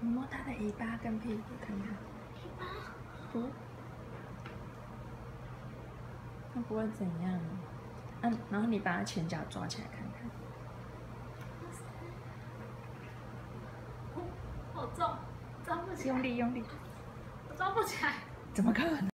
你摸它的尾巴跟屁股看看。 尾巴？ 不，它不会怎样。然后你把它前脚抓起来看看。 好重，抓不起来。 用力用力。 我抓不起来。 怎么可能？